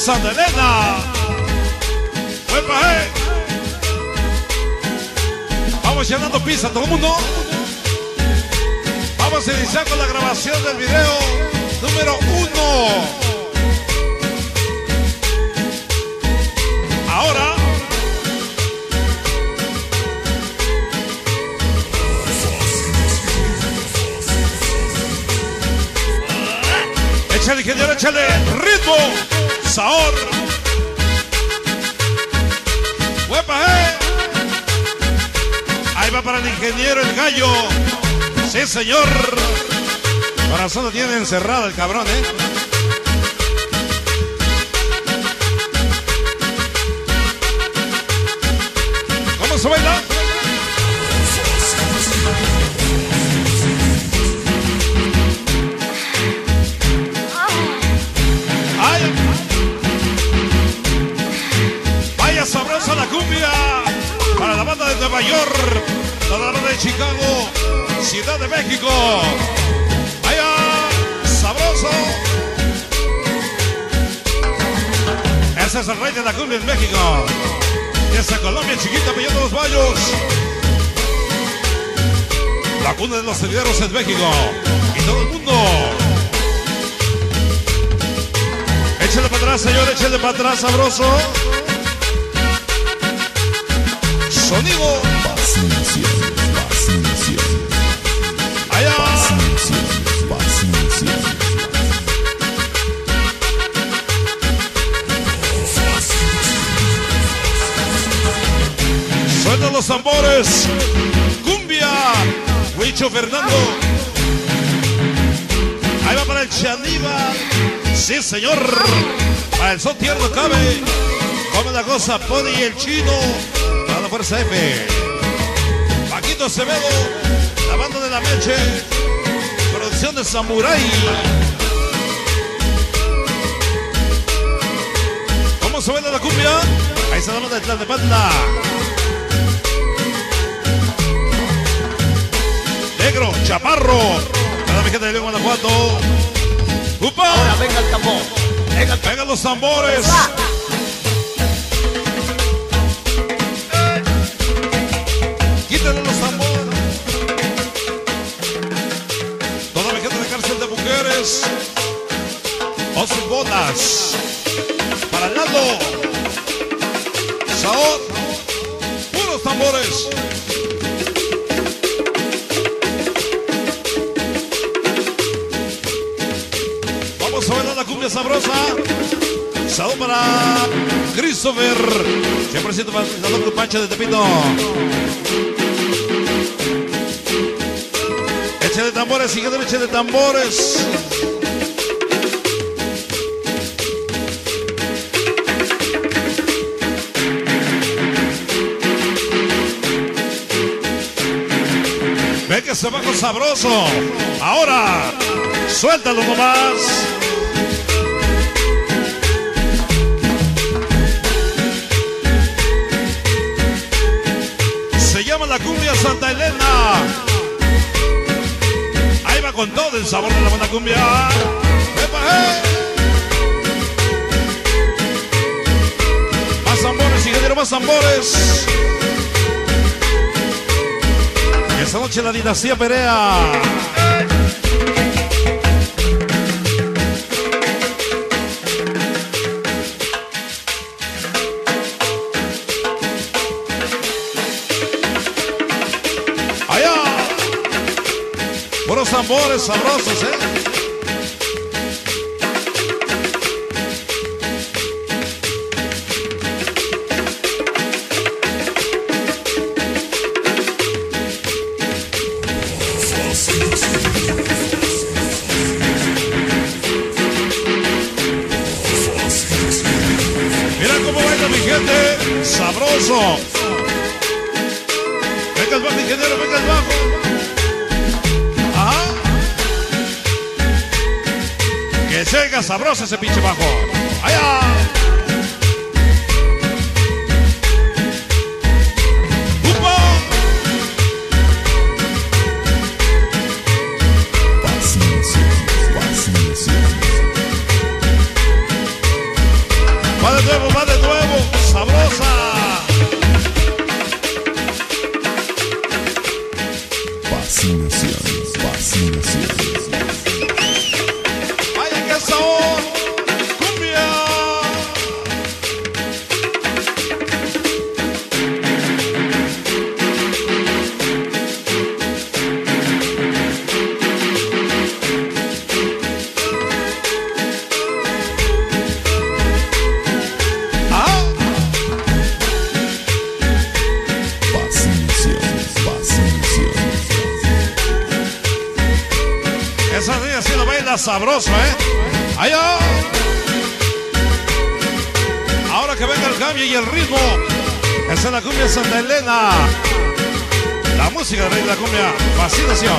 Santa Elena. ¡Uepa, Vamos llenando pista, todo el mundo. Vamos a iniciar con la grabación del video número 1. Ahora. Échale, ingeniero, échale ritmo, sabor. ¡Huepa, Ahí va para el ingeniero, el gallo. Sí, señor. Corazón lo tiene encerrado el cabrón, ¿Cómo se baila? Vaya sabrosa la cumbia para la banda de Nueva York, toda la banda de Chicago, Ciudad de México. Vaya sabroso. Ese es el rey de la cumbia en México. Desde Colombia, chiquita, Pellón de los Vallos. La cuna de los seguidores en México. Y todo el mundo. Échale para atrás, señor, échale para atrás, sabroso. Sonido. Paciencia, paciencia. Allá. Paciencia, paciencia. Suelta los tambores. Cumbia. Huicho Fernando. Ahí va para el Chaníbal. Sí, señor. Para el son tierno cabe. Come la cosa, Pony y el chino. Para la fuerza F. Paquito Acevedo. La banda de la Meche. Producción de Samurai. ¿Cómo se baila la cumbia? Ahí está la banda de Tlalnepantla. Negro, Chaparro. Para mi gente de León, Guanajuato. ¡Upa! Ahora venga el tambor. Vengan los tambores. Quítenle los tambores. Toda mi gente de Cárcel de Mujeres. Oso y Botas. Para Lalo. Saor. Puros tambores. Vamos a bailar la cumbia sabrosa. Saludos para Christopher. 100% para la loca Pancha de Tepito. Eche de tambores, sigue de eche de tambores. Ve que se va con sabroso. Ahora, suéltalo nomás. Se llama la cumbia Santa Elena. Ahí va con todo el sabor de la buena cumbia. ¡Epa, Más tambores, ingeniero, más tambores. Esta noche la dinastía Perea. Allá. Buenos tambores sabrosos, Mira cómo baila mi gente, sabroso. Venga el bajo, ingeniero, venga el bajo. Ajá. Que llega sabroso ese pinche bajo. Allá. ¡Upa! Paciencia, paciencia. así lo baila sabroso, ¡Allá! Ahora que venga el cambio y el ritmo. Esa es la cumbia Santa Elena. La música de la cumbia, fascinación.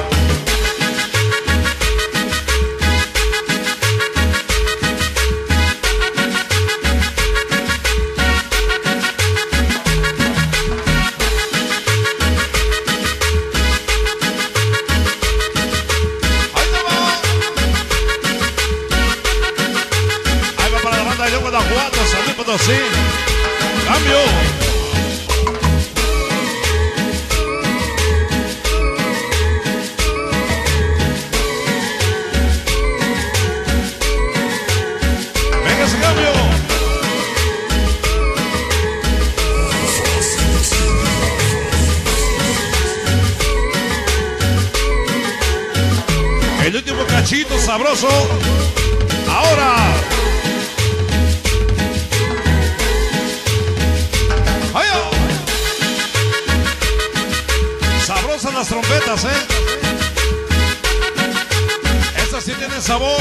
Guanajuato, San Luis Potosí. Cambio. Venga ese cambio. El último cachito sabroso. Ahora. Sabrosas las trompetas, Estas sí tienen sabor.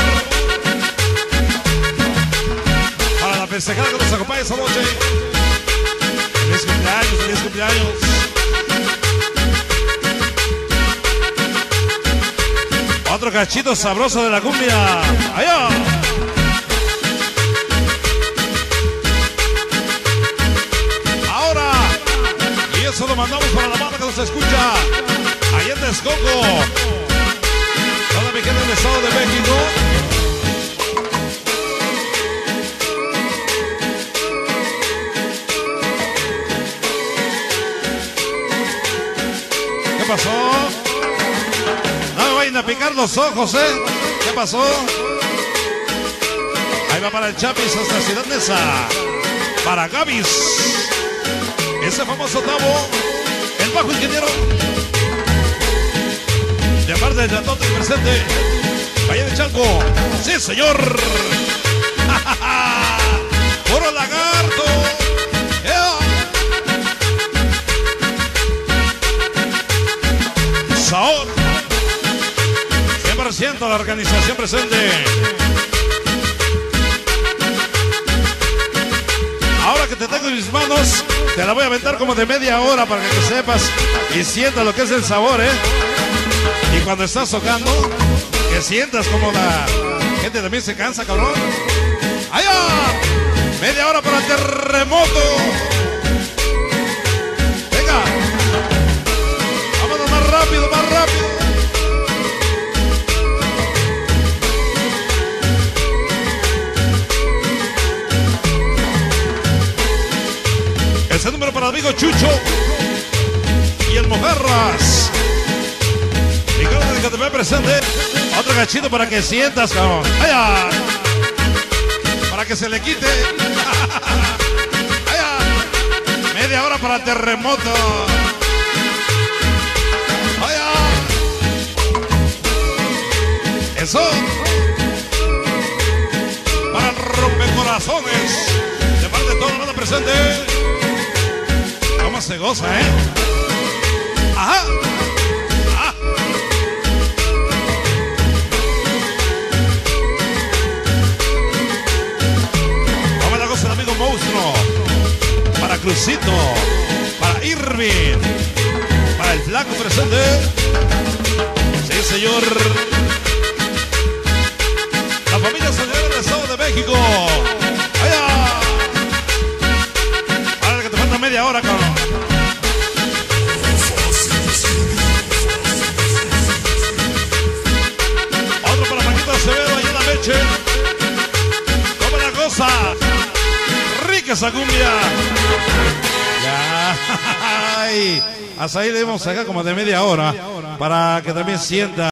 Para la festejada que nos acompaña esta noche. Feliz cumpleaños, feliz cumpleaños. Otro cachito sabroso de la cumbia. ¡Allá! Eso lo mandamos para la banda que nos escucha allá en Texcoco. Toda mi gente del Estado de México. ¿Qué pasó? No me vayan a picar los ojos, ¿Qué pasó? Ahí va para el Chapis hasta Ciudad Neza. Para Gavis. Ese famoso Tavo, el bajo ingeniero. De parte de Yatote presente. Valle de Chalco. Sí, señor. Puro lagarto. Yeah. Saor. 100% la organización presente. Ahora que te tengo en mis manos, te la voy a aventar como de media hora para que sepas y sientas lo que es el sabor, Y cuando estás tocando, que sientas como la gente también se cansa, cabrón. ¡Allá! Media hora para el terremoto. Venga. Vámonos más rápido, más rápido. Ese número para el amigo Chucho y el Mojarras. Ricardo de Catepec presente. Otro cachito para que sientas, cabrón. ¡Allá! Para que se le quite. ¡Allá! Media hora para el terremoto. ¡Allá! Eso. Para el rompecorazones. De parte de toda la banda presente. Se goza, Ajá. Ajá. Vamos a la goza del amigo Monstruo. Para Crucito. Para Irving. Para el flaco presente. Sí, señor. La familia Solidaria del Estado de México. Allá. Ahora que te falta media hora, cabrón. Acevedo allá en la Meche. Toma la cosa. Rica esa cumbia. Ya. Ay. Hasta ahí debemos sacar como de media hora para que también sienta.